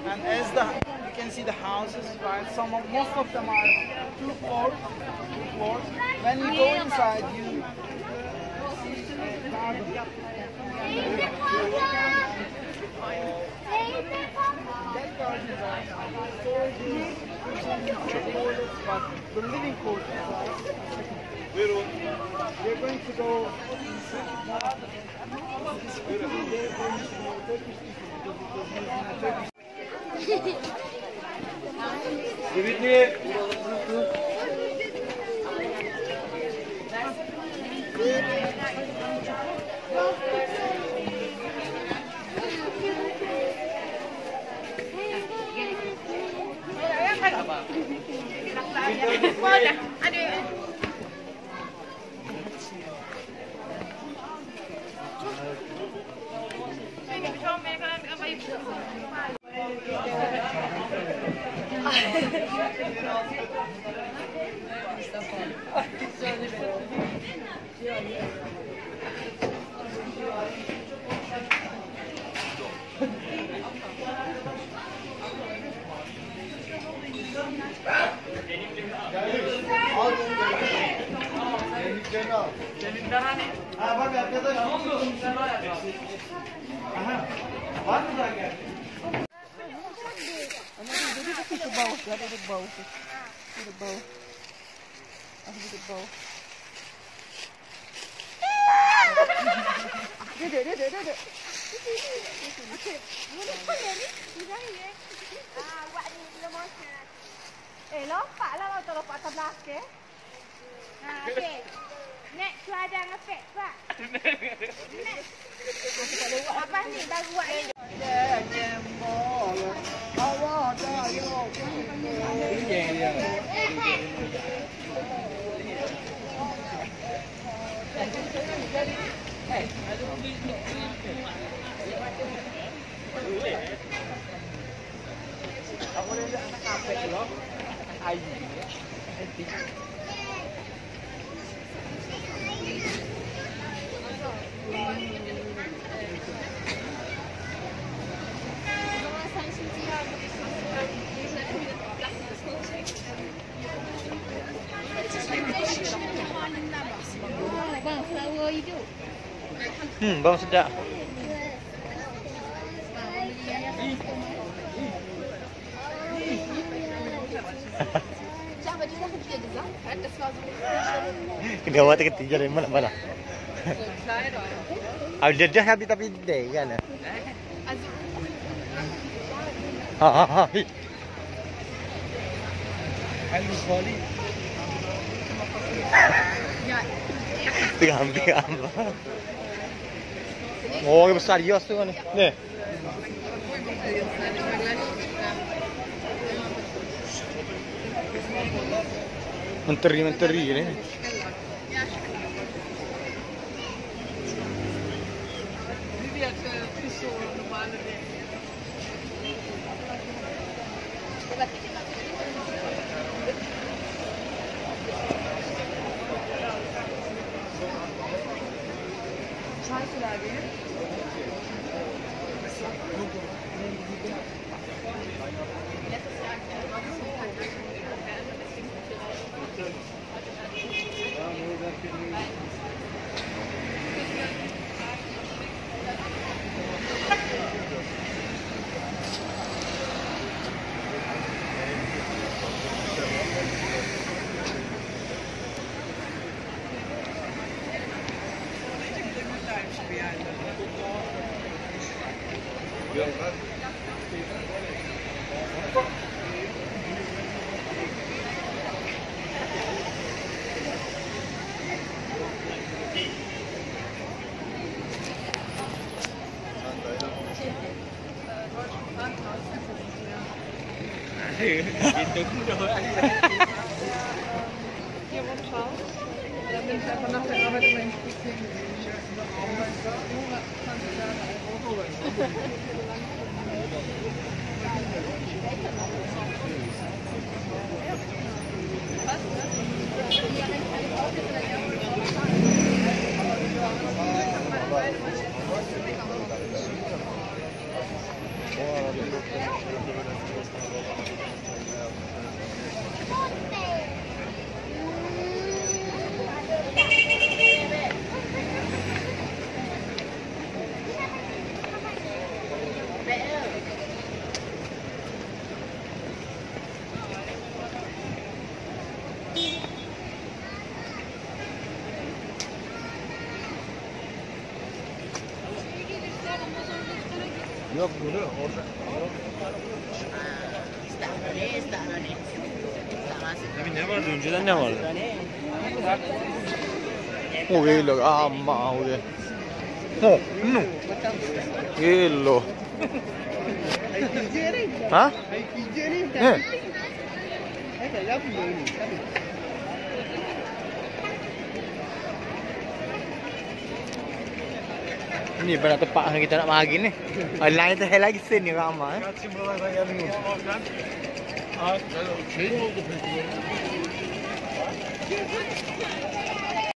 And as you can see the houses, right? Most of them are two floors. When you go inside, you see a garden. That garden is but the living quarters. We're going to go. Lompat lah kau lompat atas belakang. Okey. Nek, cuba jangan ngepek, cuba. Nek. Apa ni baru buat ni? Bang, flower hijau. Bang sedap. Kedua terketiga dari mana? Ada dah habis tapi deh kan? Ha. Alu bali. Tengah ambil. Oh, besar yos tu kan. Ni. Menteri ni. Gitu doang. Hier runter. Da bin ich einfach nach der Arbeit immer in Spitze. Yok bunu orada. Abi ne vardı? Önceden ne vardı? Oh gelo, ama udah. Oh, no. Gelo. Hah? Ini pada tempat kita nak mari ni. Lain tu lagi sini ramai. Kaçın buralardan geldin mi? Şey oldu peki?